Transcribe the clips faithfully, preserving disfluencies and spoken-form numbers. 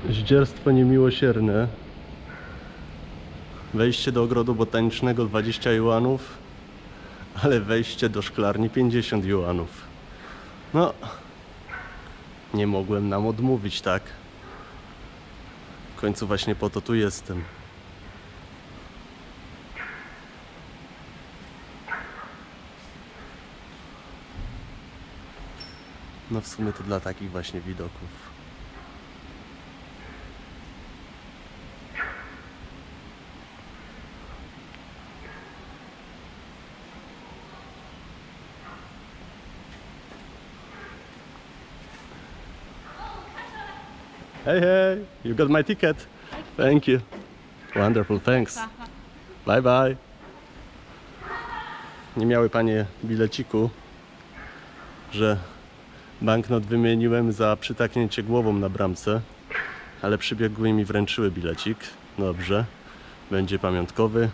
Zdzierstwo niemiłosierne. Wejście do ogrodu botanicznego dwadzieścia juanów, ale wejście do szklarni pięćdziesiąt juanów. No, nie mogłem nam odmówić, tak? W końcu właśnie po to tu jestem. No w sumie to dla takich właśnie widoków. Hey, hey, you got my ticket. Thank you. Wonderful, thanks. Bye, bye. Nie miały panie bileciku, że banknot wymieniłem za przytaknięcie głową na bramce, ale przybiegły i mi wręczyły bilecik. Dobrze, będzie pamiątkowy.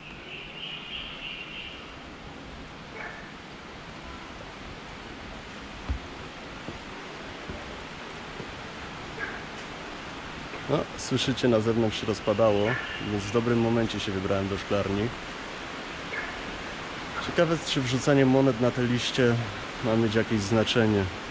No, słyszycie, na zewnątrz się rozpadało, więc w dobrym momencie się wybrałem do szklarni. Ciekawe, czy wrzucanie monet na te liście ma mieć jakieś znaczenie.